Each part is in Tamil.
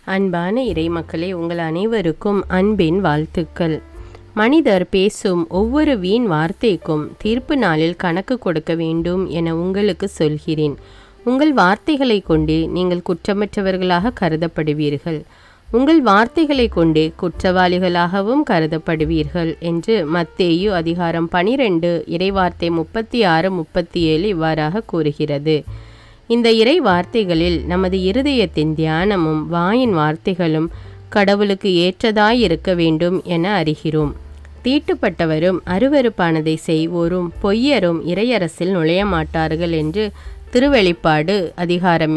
அன்பான இறைமக்களே, உங்கள் அனைவருக்கும் அன்பின் வாழ்த்துக்கள். மனிதர் பேசும் ஒவ்வொரு வீண் வார்த்தைக்கும் தீர்ப்பு நாளில் கணக்கு கொடுக்க வேண்டும் என உங்களுக்கு சொல்கிறேன். உங்கள் வார்த்தைகளை கொண்டு நீங்கள் குற்றமற்றவர்களாக கருதப்படுவீர்கள், உங்கள் வார்த்தைகளை கொண்டு குற்றவாளிகளாகவும் கருதப்படுவீர்கள் என்று மத்தேயு அதிகாரம் 12 இறைவார்த்தை 36-37 இவ்வாறாக கூறுகிறது. இந்த இறை வார்த்தைகளில் நமது இருதயத்தின் தியானமும் வாயின் வார்த்தைகளும் கடவுளுக்கு ஏற்றதாயிருக்க வேண்டும் என அறிகிறோம். தீட்டுப்பட்டவரும் அருவருப்பானதை செய்வோரும் பொய்யரும் இறையரசில் நுழைய மாட்டார்கள் என்று திருவெளிப்பாடு அதிகாரம்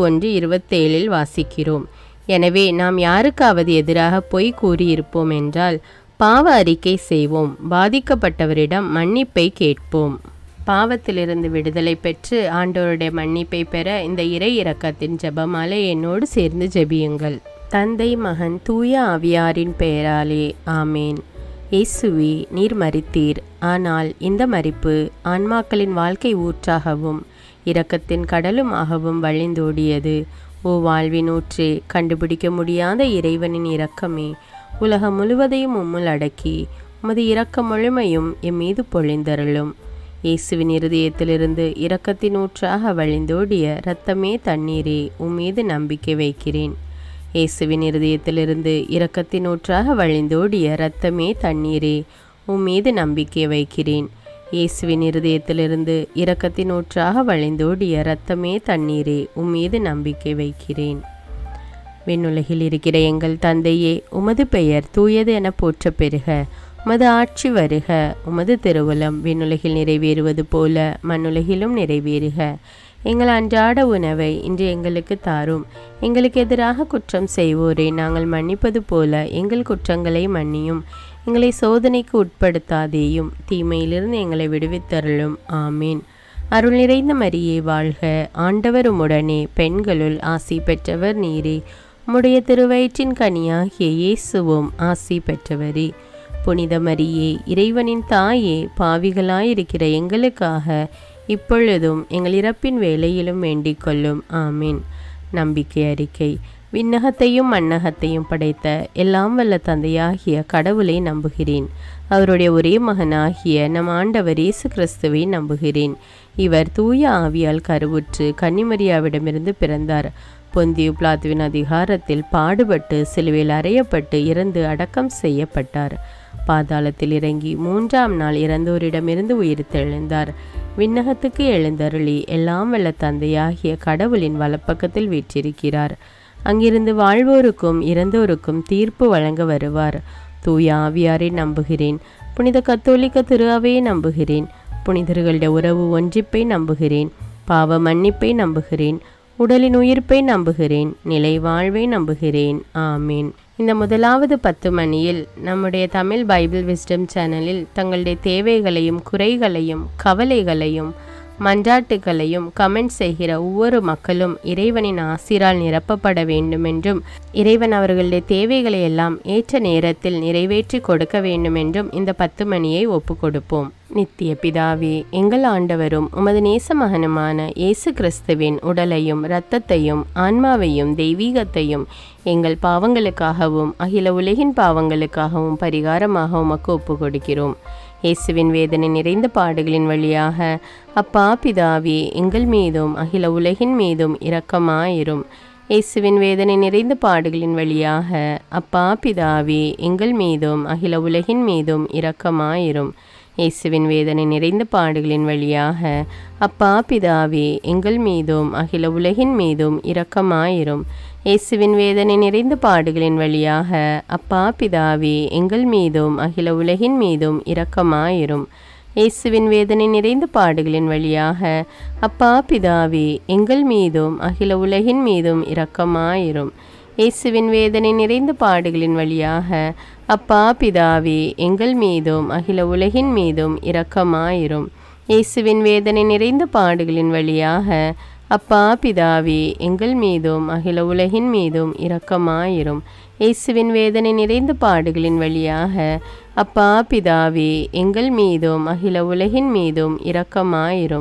21-27 வாசிக்கிறோம். எனவே நாம் யாருக்காவது எதிராக பொய் கூறியிருப்போம் என்றால் பாவ அறிக்கை செய்வோம், பாதிக்கப்பட்டவரிடம் மன்னிப்பை கேட்போம். பாவத்திலிருந்து விடுதலை பெற்று ஆண்டவருடைய மன்னிப்பை பெற இந்த இறை இரக்கத்தின் ஜெபமாலை என்னோடு சேர்ந்து ஜெபியுங்கள். தந்தை, மகன், தூய ஆவியாரின் பெயராலே ஆமேன். இயேசுவே, நீர் மரித்தீர், ஆனால் இந்த மரிப்பு ஆன்மாக்களின் வாழ்க்கை ஊற்றாகவும் இரக்கத்தின் கடலுமாகவும் வழிந்தோடியது. ஓ வாழ்வின் ஊற்றே, கண்டுபிடிக்க முடியாத இறைவனின் இரக்கமே, உலகம் முழுவதையும் உம்முள் அடக்கி உமது இரக்க முழுமையும் எம்மீது பொழிந்தருளும். இயேசுவின் இருதயத்திலிருந்து இரக்கத்தின் ஊற்றாக வழிந்தோடிய இரத்தமே தண்ணீரே, உம்மீது நம்பிக்கை வைக்கிறேன். இயேசுவின் இருதயத்திலிருந்து இரக்கத்தின் ஊற்றாக வழிந்தோடிய இரத்தமே தண்ணீரே, உம்மீது நம்பிக்கை வைக்கிறேன். இயேசுவின் இருதயத்திலிருந்து இரக்கத்தின் ஊற்றாக வழிந்தோடிய இரத்தமே தண்ணீரே, உம்மீது நம்பிக்கை வைக்கிறேன். விண்ணுலகில் இருக்கிற எங்கள் தந்தையே, உமது பெயர் தூயது என போற்ற பெறுக. உமது ஆட்சி வருக. உமது திருவுளம் விண்ணுலகில் நிறைவேறுவது போல மண்ணுலகிலும் நிறைவேறுக. எங்கள் அன்றாட உணவை இன்று எங்களுக்கு தாரும். எங்களுக்கு எதிராக குற்றம் செய்வோரை நாங்கள் மன்னிப்பது போல எங்கள் குற்றங்களை மன்னியும். எங்களை சோதனைக்கு உட்படுத்தாதேயும், தீமையிலிருந்து எங்களை விடுவித்தருளும். ஆமீன். அருள் நிறைந்த மரியே வாழ்க. ஆண்டவர் உம்முடனே, பெண்களுள் ஆசி பெற்றவர் நீரே. உம்முடைய திருவயிற்றின் கனியாகிய இயேசுவும் ஆசி பெற்றவரே. புனித மரியே, இறைவனின் தாயே, பாவிகளாயிருக்கிற எங்களுக்காக இப்பொழுதும் எங்கள் இறப்பின் வேளையிலும் வேண்டிக் கொள்ளும். ஆமீன். நம்பிக்கை அறிக்கை. விண்ணகத்தையும் மண்ணகத்தையும் படைத்த எல்லாம் வல்ல தந்தையாகிய கடவுளை நம்புகிறேன். அவருடைய ஒரே மகனாகிய நம் ஆண்டவர் இயேசு கிறிஸ்துவை நம்புகிறேன். இவர் தூய ஆவியால் கருவுற்று கன்னிமரியாவிடமிருந்து பிறந்தார். பொந்தியு பிலாத்துவின் அதிகாரத்தில் பாடுபட்டு சிலுவையில் அறையப்பட்டு இறந்து அடக்கம் செய்யப்பட்டார். பாதாளத்தில் இறங்கி 3ஆம் நாள் இறந்தோரிடமிருந்து உயிர்த்தெழுந்தார். விண்ணகத்துக்கு எழுந்தருளி எல்லாம் வல்ல தந்தையாகிய கடவுளின் வலப்பக்கத்தில் வீற்றிருக்கிறார். அங்கிருந்து வாழ்வோருக்கும் இறந்தோருக்கும் தீர்ப்பு வழங்க வருவார். தூய ஆவியாரை நம்புகிறேன். புனித கத்தோலிக்க திரு அவையை நம்புகிறேன். புனிதர்களுடைய உறவு ஒன்றிப்பை நம்புகிறேன். பாவ மன்னிப்பை நம்புகிறேன். உடலின் உயிர்ப்பை நம்புகிறேன். நிலை வாழ்வை நம்புகிறேன். ஆமீன். இந்த முதலாவது 10 மணியில் நம்முடைய தமிழ் பைபிள் விஸ்டம் சேனலில் தங்களுடைய தேவைகளையும் குறைகளையும் கவலைகளையும் மன்றாட்டுகளையும் கமெண்ட் செய்கிற ஒவ்வொரு மக்களும் இறைவனின் ஆசிரால் நிரப்பப்பட வேண்டுமென்றும் இறைவன் அவர்களுடைய தேவைகளை எல்லாம் ஏற்ற நேரத்தில் நிறைவேற்றி கொடுக்க வேண்டுமென்றும் இந்த 10 மணியை ஒப்பு கொடுப்போம். நித்திய பிதாவே, எங்கள் ஆண்டவரும் உமது நேச மகனுமான இயேசு கிறிஸ்துவின் உடலையும் இரத்தத்தையும் ஆன்மாவையும் தெய்வீகத்தையும் எங்கள் பாவங்களுக்காகவும் அகில உலகின் பாவங்களுக்காகவும் பரிகாரமாக உமக்கு ஒப்பு கொடுக்கிறோம். இயேசுவின் வேதனை நிறைந்த பாடுகளின் வழியாக அப்பா பிதாவே, எங்கள் மீதும் அகில உலகின் மீதும் இரக்கமாயிரும். இயேசுவின் வேதனை நிறைந்த பாடுகளின் வழியாக அப்பா பிதாவே, எங்கள் மீதும் அகில உலகின் மீதும் இரக்கமாயிரும். இயேசுவின் வேதனை நிறைந்த பாடுகளின் வழியாக அப்பா பிதாவே, எங்கள் மீதும் அகில உலகின் மீதும் இரக்கமாயிரும். இயேசுவின் வேதனை நிறைந்த பாடுகளின் வழியாக அப்பா பிதாவே, எங்கள் மீதும் அகில உலகின் மீதும் இரக்கமாயிரும். இயேசுவின் வேதனை நிறைந்த பாடுகளின் வழியாக அப்பா பிதாவே, எங்கள் மீதும் அகில உலகின் மீதும் இரக்கமாயிரும். இயேசுவின் வேதனை நிறைந்த பாடுகளின் வழியாக அப்பா பிதாவே, எங்கள் மீதும் அகில உலகின் மீதும் இரக்கமாயிரும். இயேசுவின் வேதனை நிறைந்த பாடுகளின் வழியாக அப்பா பிதாவே, எங்கள் மீதும் அகில உலகின் மீதும் இரக்கமாயிரும். இயேசுவின் வேதனை நிறைந்த பாடுகளின் வழியாக அப்பா பிதாவே, எங்கள் மீதும் அகில உலகின் மீதும் இரக்கமாயிரும்.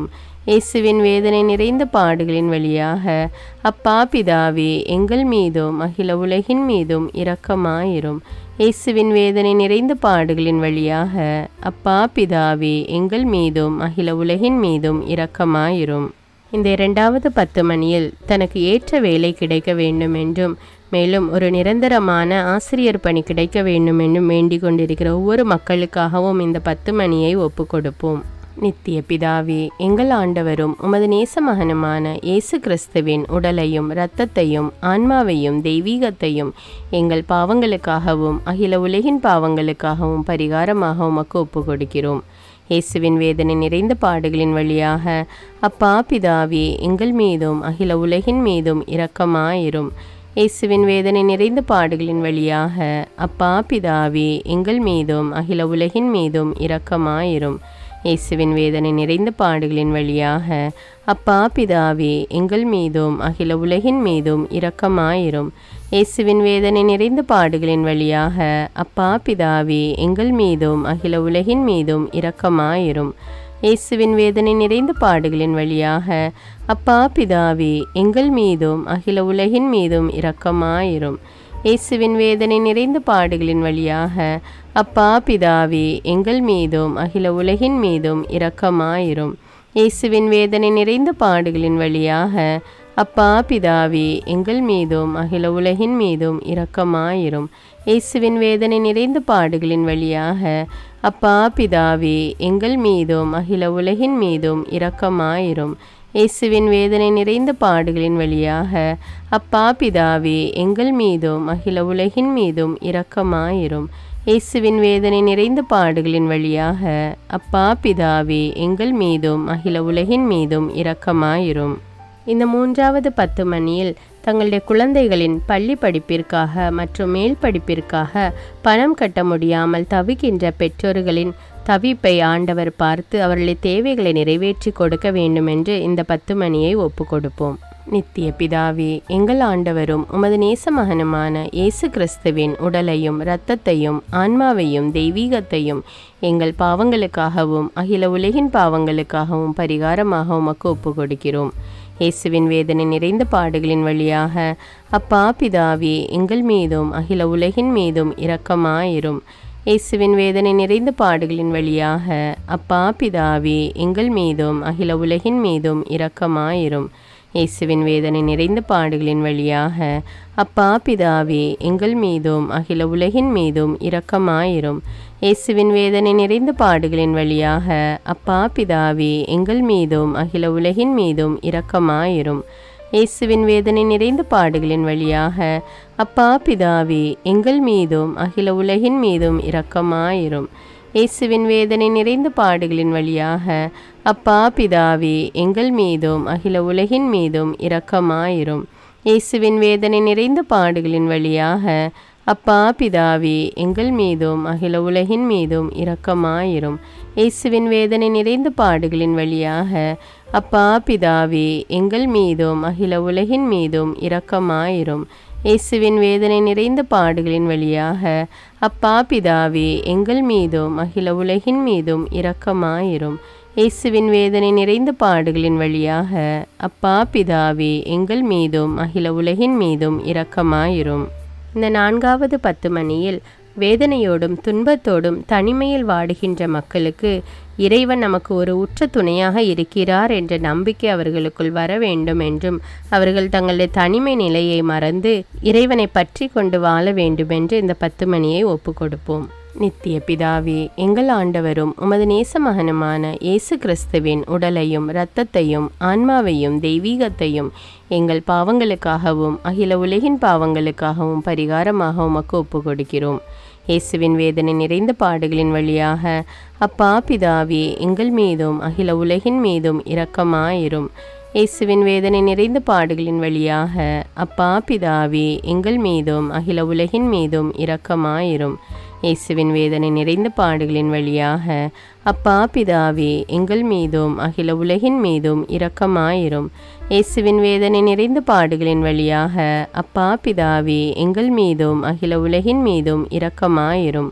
இயேசுவின் வேதனை நிறைந்த பாடுகளின் வழியாக அப்பா பிதாவே எங்கள் மீதும் அகில உலகின் மீதும் இரக்கமாயிரும். இயேசுவின் வேதனை நிறைந்த பாடுகளின் வழியாக அப்பா பிதாவே எங்கள் மீதும் அகில உலகின் மீதும் இரக்கமாயிரும். இந்த 2வது 10 மணியில் தனக்கு ஏற்ற வேலை கிடைக்க வேண்டும் என்றும் மேலும் ஒரு நிரந்தரமான ஆசிரியர் பணி கிடைக்க வேண்டும் என்றும் வேண்டிக் கொண்டிருக்கிற ஒவ்வொரு மக்களுக்காகவும் இந்த 10 மணியை ஒப்பு கொடுப்போம். நித்திய பிதாவே, எங்கள் ஆண்டவரும் உமது நேச மகனுமான இயேசு கிறிஸ்துவின் உடலையும் இரத்தத்தையும் ஆன்மாவையும் தெய்வீகத்தையும் எங்கள் பாவங்களுக்காகவும் அகில உலகின் பாவங்களுக்காகவும் பரிகாரமாக உமக்கு ஒப்பு கொடுக்கிறோம். இயேசுவின் வேதனை நிறைந்த பாடுகளின் வழியாக அப்பா பிதாவே எங்கள் மீதும் அகில உலகின் மீதும் இரக்கமாயிரும். இயேசுவின் வேதனை நிறைந்த பாடுகளின் வழியாக அப்பா பிதாவே எங்கள் மீதும் அகில உலகின் மீதும் இரக்கமாயிரும். இயேசுவின் வேதனை நிறைந்த பாடுகளின் வழியாக அப்பா பிதாவே எங்கள் மீதும் அகில உலகின் மீதும் இரக்கமாயிரும். இயேசுவின் வேதனை நிறைந்த பாடுகளின் வழியாக அப்பா பிதாவே எங்கள் மீதும் அகில உலகின் மீதும் இரக்கமாயிரும். இயேசுவின் வேதனை நிறைந்த பாடுகளின் வழியாக அப்பா பிதாவே எங்கள் மீதும் அகில உலகின் மீதும் இரக்கமாயிரும். இயேசுவின் வேதனை நிறைந்த பாடுகளின் வழியாக அப்பா பிதாவே எங்கள் மீதும் அகில உலகின் மீதும் இரக்கமாயிரும். இயேசுவின் வேதனை நிறைந்த பாடுகளின் வழியாக அப்பா பிதாவே எங்கள் மீதும் அகில உலகின் மீதும் இரக்கமாயிரும். இயேசுவின் வேதனை நிறைந்த பாடுகளின் வழியாக அப்பா பிதாவே எங்கள் மீதும் அகில உலகின் மீதும் இரக்கமாயிரும். இயேசுவின் வேதனை நிறைந்த பாடுகளின் வழியாக அப்பா பிதாவே எங்கள் மீதும் அகில உலகின் மீதும் இரக்கமாயிரும். இயேசுவின் வேதனை நிறைந்த பாடுகளின் வழியாக அப்பா பிதாவே எங்கள் மீதும் அகில உலகின் மீதும் இரக்கமாயிரும். இந்த 3வது 10 மணியில் தங்களுடைய குழந்தைகளின் பள்ளி படிப்பிற்காக மற்றும் மேல் படிப்பிற்காக பணம் கட்ட முடியாமல் தவிக்கின்ற பெற்றோர்களின் தவிப்பை ஆண்டவர் பார்த்து அவர்களுடைய தேவைகளை நிறைவேற்றி கொடுக்க வேண்டும் என்று இந்த 10 மணியை ஒப்பு கொடுப்போம். நித்திய பிதாவே, எங்கள் ஆண்டவரும் உமது நேச மகனுமான இயேசு கிறிஸ்துவின் உடலையும் இரத்தத்தையும் ஆன்மாவையும் தெய்வீகத்தையும் எங்கள் பாவங்களுக்காகவும் அகில உலகின் பாவங்களுக்காகவும் பரிகாரமாக உமக்கு ஒப்பு கொடுக்கிறோம். இயேசுவின் வேதனை நிறைந்த பாடுகளின் வழியாக அப்பா பிதாவே எங்கள் மீதும் அகில உலகின் மீதும் இரக்கமாயிரும். இயேசுவின் வேதனை நிறைந்த பாடுகளின் வழியாக அப்பா பிதாவே எங்கள் மீதும் அகில உலகின் மீதும் இரக்கமாயிரும். இயேசுவின் வேதனை நிறைந்த பாடுகளின் வழியாக அப்பா பிதாவே எங்கள் மீதும் அகில உலகின் மீதும் இரக்கமாயிரும். இயேசுவின் வேதனை நிறைந்த பாடுகளின் வழியாக அப்பா பிதாவே எங்கள் மீதும் அகில உலகின் மீதும் இரக்கமாயிரும். இயேசுவின் வேதனை நிறைந்த பாடுகளின் வழியாக அப்பா பிதாவே எங்கள் மீதும் அகில உலகின் மீதும் இரக்கமாயிரும். இயேசுவின் வேதனை நிறைந்த பாடுகளின் வழியாக அப்பா பிதாவே எங்கள் மீதும் அகில உலகின் மீதும் இரக்கமாயிரும். இயேசுவின் வேதனை நிறைந்த பாடுகளின் வழியாக அப்பா பிதாவே எங்கள் மீதும் அகில உலகின் மீதும் இரக்கமாயிரும். இயேசுவின் வேதனை நிறைந்த பாடுகளின் வழியாக அப்பா பிதாவே எங்கள் மீதும் அகில உலகின் மீதும் இரக்கமாயிரும். இயேசுவின் வேதனை நிறைந்த பாடுகளின் வழியாக அப்பா பிதாவே எங்கள் மீதும் அகில உலகின் மீதும் இரக்கமாயிரும். இயேசுவின் வேதனை நிறைந்த பாடுகளின் வழியாக அப்பா பிதாவே எங்கள் மீதும் அகில உலகின் மீதும் இரக்கமாயிரும். இந்த 4வது 10 மணியில் வேதனையோடும் துன்பத்தோடும் தனிமையில் வாடுகின்ற மக்களுக்கு இறைவன் நமக்கு ஒரு உற்ற துணையாக இருக்கிறார் என்ற நம்பிக்கை அவர்களுக்குள் வர வேண்டும் என்றும் அவர்கள் தங்களுடைய தனிமை நிலையை மறந்து இறைவனை பற்றி கொண்டு வாழ வேண்டும் என்று இந்த 10 மணியை ஒப்பு கொடுப்போம். நித்திய பிதாவே, எங்கள் ஆண்டவரும் உமது நேச மகனுமான இயேசு கிறிஸ்துவின் உடலையும் இரத்தத்தையும் ஆன்மாவையும் தெய்வீகத்தையும் எங்கள் பாவங்களுக்காகவும் அகில உலகின் பாவங்களுக்காகவும் பரிகாரமாக உமக்கு ஒப்பு கொடுக்கிறோம். இயேசுவின் வேதனை நிறைந்த பாடுகளின் வழியாக அப்பா பிதாவே எங்கள் மீதும் அகில உலகின் மீதும் இரக்கமாயிரும். இயேசுவின் வேதனை நிறைந்த பாடுகளின் வழியாக அப்பா பிதாவே எங்கள் மீதும் அகில உலகின் மீதும் இரக்கமாயிரும். இயேசுவின் வேதனை நிறைந்த பாடுகளின் வழியாக அப்பா பிதாவே எங்கள் மீதும் அகில உலகின் மீதும் இரக்கமாயிரும். இயேசுவின் வேதனை நிறைந்த பாடுகளின் வழியாக அப்பா பிதாவே எங்கள் மீதும் அகில உலகின் மீதும் இரக்கமாயிரும்.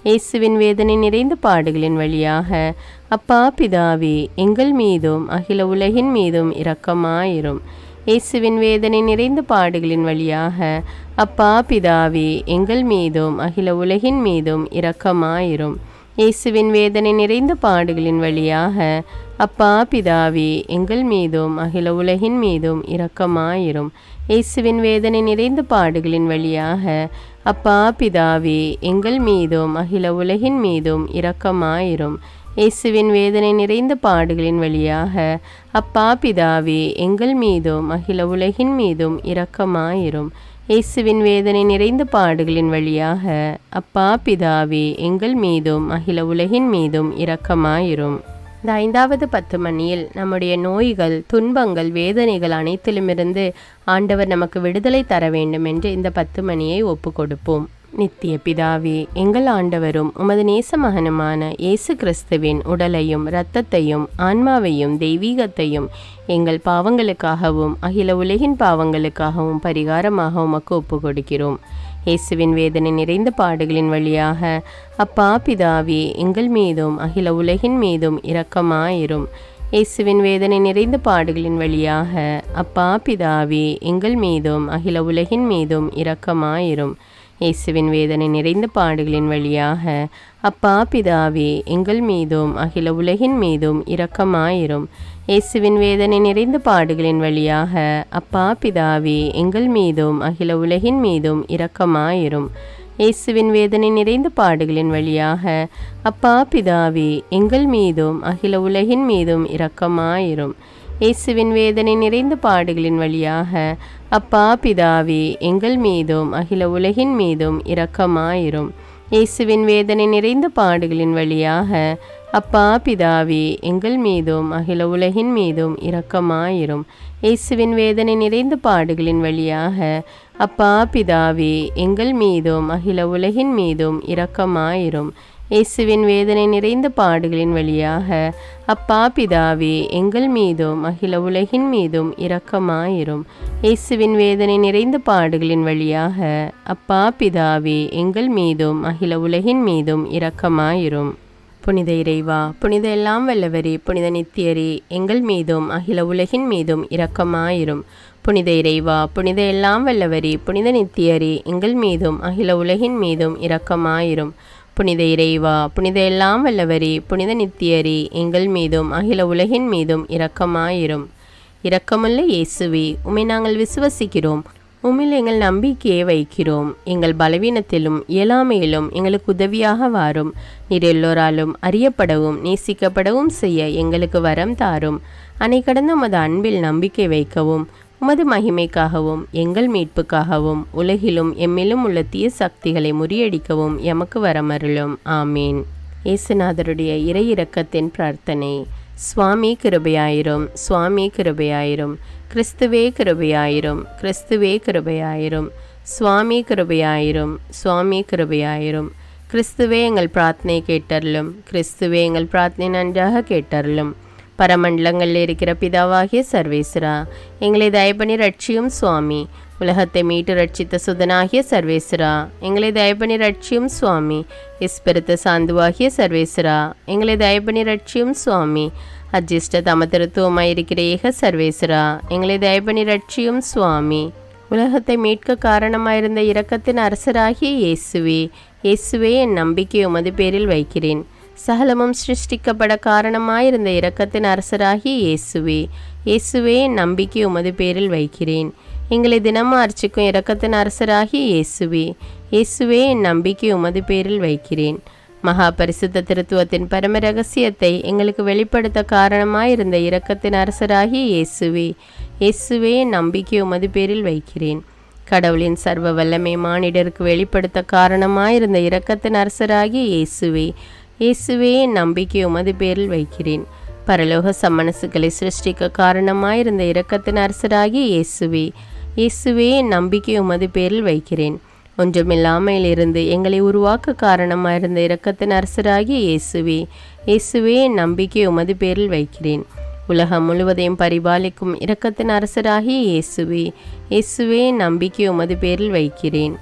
இயேசுவின் வேதனை நிறைந்த பாடுகளின் வழியாக அப்பா பிதாவே எங்கள் மீதும் அகில உலகின் மீதும் இரக்கமாயிரும். இயேசுவின் வேதனை நிறைந்த பாடுகளின் வழியாக அப்பா பிதாவே எங்கள் மீதும் அகில உலகின் மீதும் இரக்கமாயிரும். இயேசுவின் வேதனை நிறைந்த பாடுகளின் வழியாக அப்பா பிதாவே எங்கள் மீதும் அகில உலகின் மீதும் இரக்கமாயிரும். இயேசுவின் வேதனை நிறைந்த பாடுகளின் வழியாக அப்பா பிதாவே எங்கள் மீதும் அகில உலகின் மீதும் இரக்கமாயிரும். இயேசுவின் வேதனை நிறைந்த பாடுகளின் வழியாக அப்பா பிதாவே எங்கள் மீதும் அகில உலகின் மீதும் இரக்கமாயிரும். இயேசுவின் வேதனை நிறைந்த பாடுகளின் வழியாக அப்பா பிதாவே எங்கள் மீதும் அகில உலகின் மீதும் இரக்கமாயிரும். இந்த 5வது 10 மணியில் நம்முடைய நோய்கள், துன்பங்கள், வேதனைகள் அனைத்திலுமிருந்து ஆண்டவர் நமக்கு விடுதலை தர வேண்டும் என்று இந்த 10 மணியை ஒப்பு கொடுப்போம். நித்திய பிதாவே, எங்கள் ஆண்டவரும் உமது நேச மகனுமான இயேசு கிறிஸ்துவின் உடலையும் இரத்தத்தையும் ஆன்மாவையும் தெய்வீகத்தையும் எங்கள் பாவங்களுக்காகவும் அகில உலகின் பாவங்களுக்காகவும் பரிகாரமாக உமக்கு ஒப்பு கொடுக்கிறோம். இயேசுவின் வேதனை நிறைந்த பாடுகளின் வழியாக அப்பா பிதாவே எங்கள் மீதும் அகில உலகின் மீதும் இரக்கமாயிரும். இயேசுவின் வேதனை நிறைந்த பாடுகளின் வழியாக அப்பா பிதாவே எங்கள் மீதும் அகில உலகின் மீதும் இரக்கமாயிரும். இயேசுவின் வேதனை நிறைந்த பாடுகளின் வழியாக அப்பா பிதாவே எங்கள் மீதும் அகில உலகின் மீதும் இரக்கமாயிரும். இயேசுவின் வேதனை நிறைந்த பாடுகளின் வழியாக அப்பா பிதாவே எங்கள் மீதும் அகில உலகின் மீதும் இரக்கமாயிரும். இயேசுவின் வேதனை நிறைந்த பாடுகளின் வழியாக அப்பா பிதாவே எங்கள் மீதும் அகில உலகின் மீதும் இரக்கமாயிரும். இயேசுவின் வேதனை நிறைந்த பாடுகளின் வழியாக அப்பா பிதாவே எங்கள் மீதும் அகில உலகின் மீதும் இரக்கமாயிரும். இயேசுவின் வேதனை நிறைந்த பாடுகளின் வழியாக அப்பா பிதாவே எங்கள் மீதும் அகில உலகின் மீதும் இரக்கமாயிரும். இயேசுவின் வேதனை நிறைந்த பாடுகளின் வழியாக அப்பா பிதாவே எங்கள் மீதும் அகில உலகின் மீதும் இரக்கமாயிரும். இயேசுவின் வேதனை நிறைந்த பாடுகளின் வழியாக அப்பா பிதாவே எங்கள் மீதும் அகில உலகின் மீதும் இரக்கமாயிரும். இயேசுவின் வேதனை நிறைந்த பாடுகளின் வழியாக அப்பா பிதாவே எங்கள் மீதும் அகில உலகின் மீதும் இரக்கமாயிரும். புனித இறைவா, புனித எல்லாம் வல்லவரே, புனித நித்தியரே, எங்கள் மீதும் அகில உலகின் மீதும் இரக்கமாயிரும். புனித இறைவா, புனித எல்லாம் வல்லவரே, புனித நித்தியரே, எங்கள் மீதும் அகில உலகின் மீதும் இரக்கமாயிரும். புனித இறைவா, புனித எல்லாம் வல்லவரே, புனித நித்தியரே, எங்கள் மீதும் அகில உலகின் மீதும் இரக்கமாயிரும். இரக்கமுள்ள இயேசுவே, உம்மை நாங்கள் விசுவசிக்கிறோம். உம்மில் எங்கள் நம்பிக்கையை வைக்கிறோம். எங்கள் பலவீனத்திலும் இயலாமையிலும் எங்களுக்கு உதவியாக வாரும். நீர் எல்லோராலும் அறியப்படவும் நேசிக்கப்படவும் செய்ய எங்களுக்கு வரம் தாரும். அன்னை கடந்த உமது அன்பில் நம்பிக்கை வைக்கவும், உமது மகிமைக்காகவும் எங்கள் மீட்புக்காகவும் உலகிலும் எம்மிலும் உள்ள தீய சக்திகளை முறியடிக்கவும் எமக்கு வரமருளும். ஆமீன். இயேசுநாதருடைய இறை இரக்கத்தின் பிரார்த்தனை. சுவாமி கிருபையாயிரும், சுவாமி கிருபையாயிரும். கிறிஸ்துவே கிருபையாயிரும், கிறிஸ்துவே கிருபையாயிரும். சுவாமி கிருபையாயிரும், சுவாமி கிருபையாயிரும். கிறிஸ்துவே எங்கள் பிரார்த்தனை கேட்டருளும், கிறிஸ்துவே எங்கள் பிரார்த்தனை நன்றாக கேட்டருளும். பரமண்டலங்களில் இருக்கிற பிதாவாகிய சர்வேஸ்வரா, எங்களை தயபணி ரட்சியும் சுவாமி. உலகத்தை மீட்டு ரட்சித்த சுதனாகிய சர்வேஸ்வரா, எங்களை தயபணி ரட்சியும் சுவாமி. இஸ்பிரித்த சாந்துவாகிய சர்வேஸ்வரா, எங்களை தயபணி ரட்சியும் சுவாமி. அஜிஷ்ட தமதிருத்துவமாயிருக்கிற ஏக சர்வேஸ்வரா, எங்களை தயபணி ரட்சியும் சுவாமி. உலகத்தை மீட்க காரணமாயிருந்த இரக்கத்தின் அரசராகிய இயேசுவே, இயேசுவே என் நம்பிக்கை உமது பேரில் வைக்கிறேன். சகலமும் சிருஷ்டிக்கப்பட காரணமாயிருந்த இரக்கத்தின் அரசராகிய இயேசுவே, இயேசுவே என் நம்பிக்கை உமது பேரில் வைக்கிறேன். எங்களை தினமும் அர்ச்சிக்கும் இரக்கத்தின் அரசராகிய இயேசுவே, இயேசுவே என் நம்பிக்கை உமது பேரில் வைக்கிறேன். மகா பரிசுத்த திருத்துவத்தின் பரம ரகசியத்தை எங்களுக்கு வெளிப்படுத்த காரணமாயிருந்த இரக்கத்தின் அரசராகிய இயேசுவே, இயேசுவே என் நம்பிக்கை உமது பேரில் வைக்கிறேன். கடவுளின் சர்வ வல்லமை மானிடருக்கு வெளிப்படுத்த காரணமாயிருந்த இரக்கத்தின் அரசராகிய இயேசுவே, இயேசுவே என் நம்பிக்கை உமது பேரில் வைக்கிறேன். பரலோக சம்மனசுகளை சிருஷ்டிக்க காரணமாயிருந்த இரக்கத்தின் அரசராகிய இயேசுவே, இயேசுவே என் நம்பிக்கை உமது பேரில் வைக்கிறேன். ஒன்றுமில்லாமல் இருந்து எங்களை உருவாக்க காரணமாயிருந்த இரக்கத்தின் அரசராகிய இயேசுவே, இயேசுவே என் நம்பிக்கை உமது பேரில் வைக்கிறேன். உலகம் முழுவதையும் பரிபாலிக்கும் இரக்கத்தின் அரசராகிய இயேசுவே, இயேசுவே என் நம்பிக்கை உமது பேரில் வைக்கிறேன்.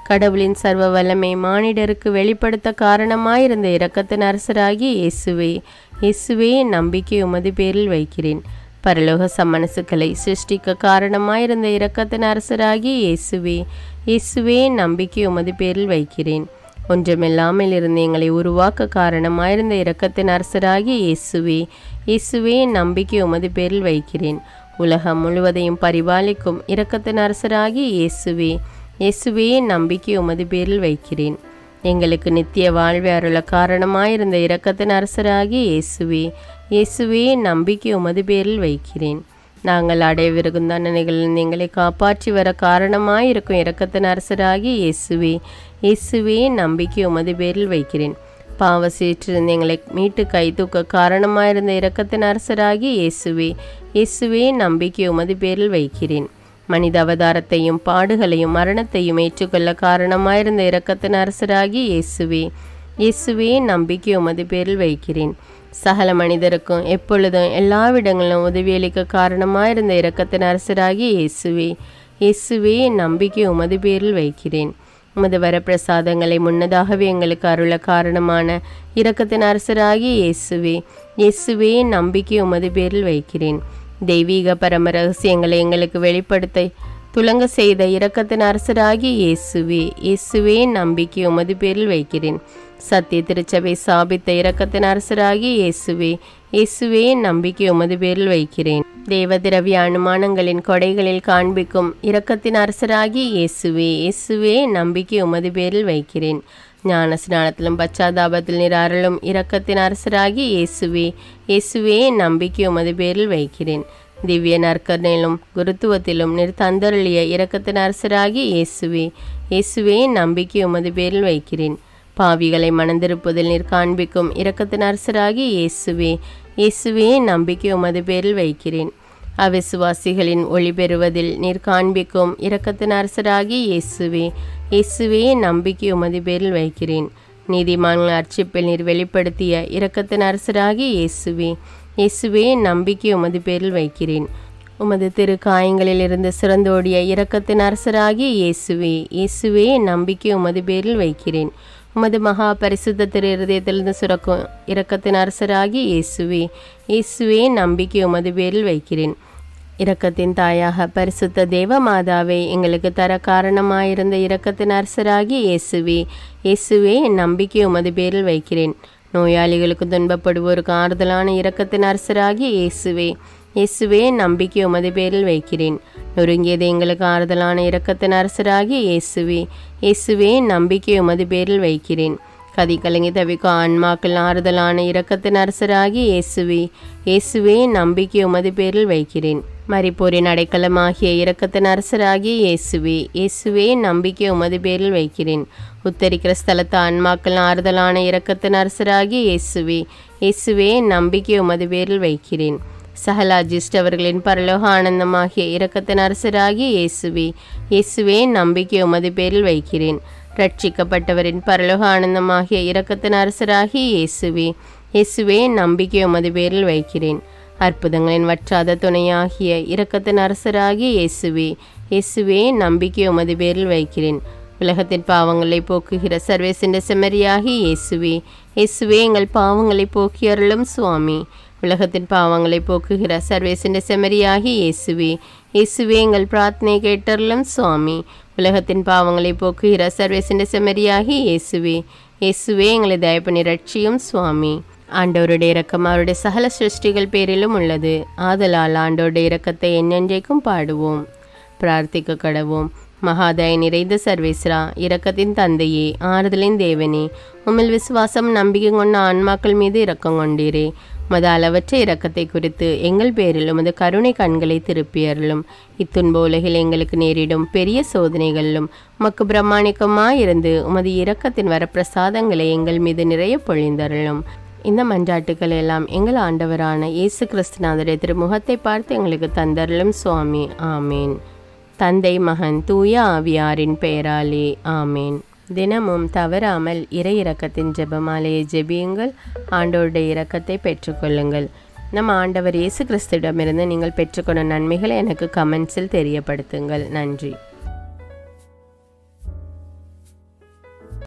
கடவுளின் சர்வ வல்லமை மானிடருக்கு வெளிப்படுத்த காரணமாயிருந்த இரக்கத்தின் அரசராகிய இயேசுவே, இயேசுவே நம்பிக்கை உமது பேரில் வைக்கிறேன். பரலோக சம்மனசுக்களை சிருஷ்டிக்க காரணமாயிருந்த இரக்கத்தின் அரசராகிய இயேசுவே, இயேசுவே நம்பிக்கை உமது பேரில் வைக்கிறேன். ஒன்றுமில்லாமல் இருந்து எங்களை உருவாக்க காரணமாயிருந்த இரக்கத்தின் அரசராகிய இயேசுவே, இயேசுவே நம்பிக்கை உமது பேரில் வைக்கிறேன். உலகம் முழுவதையும் பரிபாலிக்கும் இரக்கத்தின் அரசராகிய இயேசுவே, இயேசுவே நம்பிக்கை உமது பேரில் வைக்கிறேன். எங்களுக்கு நித்திய வாழ்வை அருள காரணமாயிருந்த இரக்கத்தின் அரசராகிய இயேசுவே, இயேசுவே நம்பிக்கை உமது பேரில் வைக்கிறேன். நாங்கள் அடையவிருக்கும் தண்டனைகளில் எங்களை காப்பாற்றி வர காரணமாயிருக்கும் இரக்கத்தின் அரசராகிய இயேசுவே, இயேசுவே நம்பிக்கை உமது பேரில் வைக்கிறேன். பாவ சீற்றிருந்து எங்களை மீட்டு கை தூக்க காரணமாயிருந்த இரக்கத்தின் அரசராகிய இயேசுவே, இயேசுவே நம்பிக்கை உமது பேரில் வைக்கிறேன். மனித அவதாரத்தையும் பாடுகளையும் மரணத்தையும் ஏற்றுக்கொள்ள காரணமாயிருந்த இரக்கத்தின் அரசராகிய இயேசுவே, இயேசுவே நம்பிக்கை உமது பேரில் வைக்கிறேன். சகல மனிதருக்கும் எப்பொழுதும் எல்லாவிடங்களிலும் உதவியளிக்க காரணமாயிருந்த இரக்கத்தின் அரசராகிய இயேசுவே, இயேசுவே நம்பிக்கை உமது பேரில் வைக்கிறேன். உமது வரப்பிரசாதங்களை முன்னதாகவே எங்களுக்கு அருள காரணமான இரக்கத்தின் அரசராகிய இயேசுவே, இயேசுவே நம்பிக்கை உமது பேரில் வைக்கிறேன். தெய்வீக பரம ரகசியங்களை எங்களுக்கு வெளிப்படுத்த துலங்க செய்த இரக்கத்தின் அரசராகிய இயேசுவே, இயேசுவே நம்பிக்கை உமது பேரில் வைக்கிறேன். சத்திய திருச்சபை சாபித்த இரக்கத்தின் அரசராகிய இயேசுவே, இயேசுவே நம்பிக்கை உமது பேரில் வைக்கிறேன். தேவதிரவிய அனுமானங்களின் கொடைகளில் காண்பிக்கும் இரக்கத்தின் அரசராகிய இயேசுவே, இயேசுவே நம்பிக்கை உமது பேரில் வைக்கிறேன். ஞான ஸ்நானத்திலும் பச்சாதாபத்தில் நீர் அருளும் இரக்கத்தின் அரசராகிய இயேசுவே, இயேசுவே நம்பிக்கை உமது பேரில் வைக்கிறேன். திவ்ய நற்கருணையிலும் குருத்துவத்திலும் நீர் தந்தருளிய இரக்கத்தின் அரசராகிய இயேசுவே, இயேசுவே நம்பிக்கை உமது பேரில் வைக்கிறேன். பாவிகளை மணந்திருப்பதில் நீர் காண்பிக்கும் இரக்கத்தின் அரசராகிய இயேசுவே, இயேசுவே நம்பிக்கை உமது பேரில் வைக்கிறேன். அவிசுவாசிகளின் ஒளி பெறுவதில் நீர் காண்பிக்கும் இரக்கத்தின் அரசராகிய இயேசுவே, இயேசுவே நம்பிக்கை உமது பேரில் வைக்கிறேன். நீதிமான்கள் அர்ச்சிப்பில் நீர் வெளிப்படுத்திய இரக்கத்தின் அரசராகிய இயேசுவே, இயேசுவே நம்பிக்கை உமது பேரில் வைக்கிறேன். உமது திரு காயங்களிலிருந்து சிறந்தோடிய இரக்கத்தின் அரசராகிய இயேசுவே, இயேசுவே நம்பிக்கை உமது பேரில் வைக்கிறேன். உமது மகா பரிசுத்த திரு இருதயத்திலிருந்து சுரக்கும் இரக்கத்தின் அரசராகிய இயேசுவே, இயேசுவே நம்பிக்கை உமது பேரில் வைக்கிறேன். இரக்கத்தின் தாயாக பரிசுத்த தேவ மாதாவை எங்களுக்கு தர காரணமாயிருந்த இரக்கத்தின் அரசராகிய இயேசுவே, இயேசுவே நம்பிக்கை உமது பேரில் வைக்கிறேன். நோயாளிகளுக்கு துன்பப்படுவோருக்கு ஆறுதலான இரக்கத்தின் அரசராகிய இயேசுவே, இயேசுவே நம்பிக்கை உமது பேரில் வைக்கிறேன். நொறுங்கியது எங்களுக்கு ஆறுதலான இரக்கத்தின் அரசராகிய இயேசுவே, இயேசுவே நம்பிக்கை உமது பேரில் வைக்கிறேன். கதி கலங்கி தவிக்கும் ஆன்மாக்கள் ஆறுதலான இரக்கத்தின் அரசராகிய இயேசுவே, இயேசுவே நம்பிக்கை உமது பேரில் வைக்கிறேன். மரிப்போரின் அடைக்கலமாகிய இரக்கத்தின் அரசராகிய இயேசுவே, இயேசுவே நம்பிக்கை உமது பேரில் வைக்கிறேன். உத்தரிக்கிற ஸ்தலத்து ஆன்மாக்கள் ஆறுதலான இரக்கத்தின் அரசராகிய இயேசுவே, இயேசுவே நம்பிக்கை உமது பேரில் வைக்கிறேன். சகல அஜிஷ்டவர்களின் பரலோக ஆனந்தமாகிய இரக்கத்தின் அரசராகிய இயேசுவே, இயேசுவே நம்பிக்கை உமது பேரில் வைக்கிறேன். ரட்சிக்கப்பட்டவரின் பரலோக ஆனந்தமாகிய இரக்கத்தின் அரசராகிய இயேசுவே, இயேசுவே நம்பிக்கை உமது பேரில் வைக்கிறேன். அற்புதங்களின் வற்றாத துணையாகிய இரக்கத்தின் அரசராகிய இயேசுவே, இயேசுவே நம்பிக்கை உமது பேரில் வைக்கிறேன். உலகத்தின் பாவங்களை போக்குகிற சர்வேசின் செம்மறியாகிய இயேசுவே, இயேசுவே எங்கள் பாவங்களை போக்கி அருளும் சுவாமி. உலகத்தின் பாவங்களை போக்குகிற சர்வேசின் செம்மறியாகிய இயேசுவே, இயேசுவே எங்கள் பிரார்த்தனை கேட்டருளும் சுவாமி. உலகத்தின் பாவங்களை போக்குகிற சர்வேசின் செம்மறியாகிய இயேசுவே, இயேசுவே எங்களை தயப்பனி ரட்சியும் சுவாமி. ஆண்டவருடைய இரக்கம் அவருடைய சகல சிருஷ்டிகள் பேரிலும் உள்ளது. ஆதலால் ஆண்டவருடைய இரக்கத்தை என்னென்றைக்கும் பாடுவோம். பிரார்த்திக்க கடவோம். மகாதய நிறைந்த சர்வேஸ்வரா, இரக்கத்தின் தந்தையே, ஆறுதலின் தேவனே, உம்மில் விசுவாசம் நம்பிக்கை கொண்ட ஆன்மாக்கள் மீது இரக்கம் கொண்டீரே. உமது அளவற்ற இரக்கத்தை குறித்து எங்கள் பேரில் உமது கருணை கண்களை திருப்பியருளும். இத்துன்ப உலகில் எங்களுக்கு நேரிடும் பெரிய சோதனைகளிலும் உமக்கு பிரமாணிக்கமாயிருந்து உமது இரக்கத்தின் வரப்பிரசாதங்களை எங்கள் மீது நிறைய பொழிந்தருளும். இந்த மன்றாட்டுக்கள் எல்லாம் எங்கள் ஆண்டவரான இயேசு கிறிஸ்துநாதருடைய திருமுகத்தை பார்த்து எங்களுக்கு தந்தருளும் சுவாமி. ஆமேன். தந்தை, மகன், தூய ஆவியாரின் பெயராலே ஆமேன். தினமும் தவறாமல் இறை இரக்கத்தின் ஜெபமாலையை ஜெபியுங்கள். ஆண்டவருடைய இரக்கத்தை பெற்றுக்கொள்ளுங்கள். நம் ஆண்டவர் இயேசு கிறிஸ்துவிடமிருந்து நீங்கள் பெற்றுக்கொண்ட நன்மைகளை எனக்கு கமெண்ட்ஸில் தெரியப்படுத்துங்கள். நன்றி.